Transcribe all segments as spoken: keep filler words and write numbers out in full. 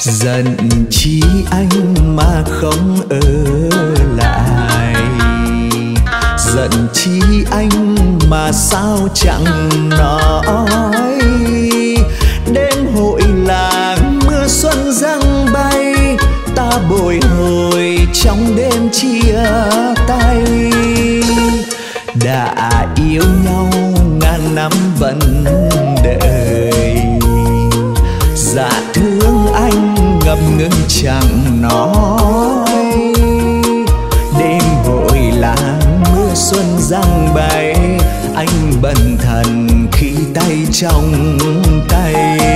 Giận chi anh mà không ở lại, giận chi anh mà sao chẳng nói. Đêm hội làng mưa xuân giăng bay, ta bồi hồi trong đêm chia tay. Đã yêu nhau ngàn năm vẫn đợi, dạ thương anh ngập ngừng chẳng nói. Đêm hội làng mưa xuân giăng bay, anh bần thần khi tay trong tay.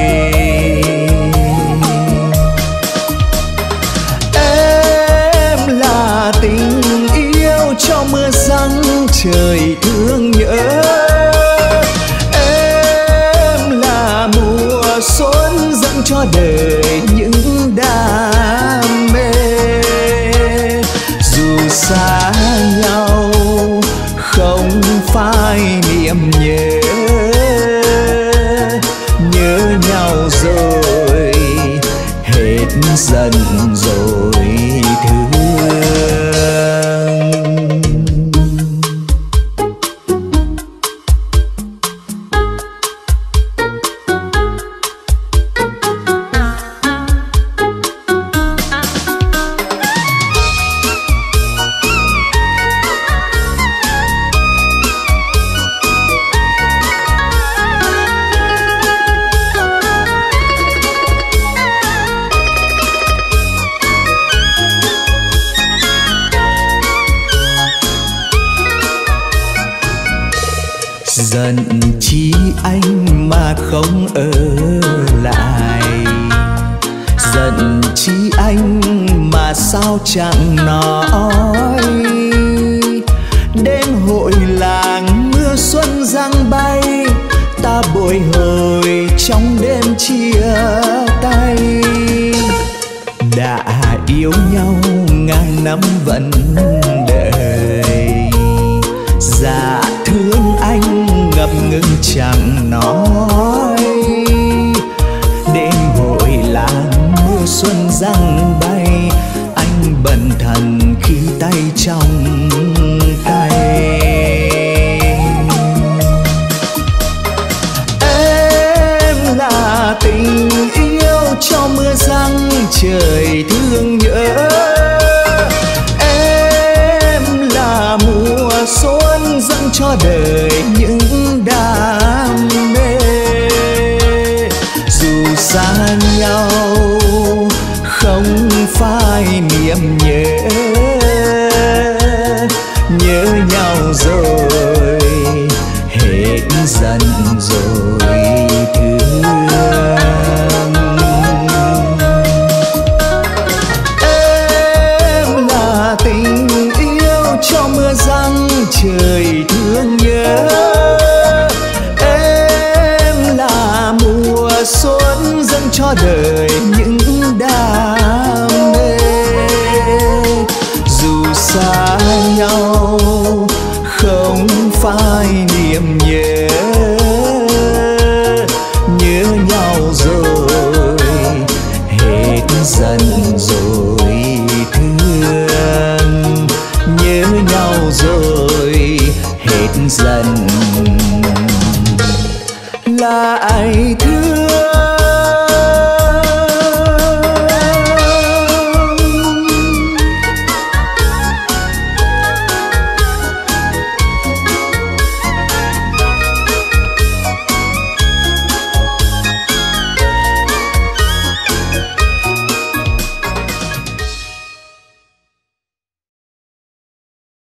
Em là tình yêu cho mưa giăng trời thương nhớ, em là mùa xuân dâng cho đời những đam mê. Dù xa nhau không phai niềm nhớ, nhớ nhau rồi hết dần rồi thương. Giận chi anh mà không ở lại, giận chi anh mà sao chẳng nói. Đêm hội làng mưa xuân giăng bay, ta bồi hồi trong đêm chia tay. Đã yêu nhau ngàn năm vẫn đợi, dạ thương anh ngập ngừng chẳng nói. Đêm hội làng mưa xuân giăng bay, anh bần thần khi tay trong tay. Em là tình yêu cho mưa giăng trời thương nhớ, em là mùa xuân dâng cho đời những đam mê. Dù xa nhau không phai niềm nhớ, nhớ nhau rồi hết dần rồi thương. Em là tình yêu cho mưa giăng trời thương nhớ, em là mùa xuân dâng cho đời những đam mê. Dù xa nhau không phai niềm nhớ, nhớ nhau rồi hết dần rồi thương. Nhớ nhau rồi hết dần lại thương.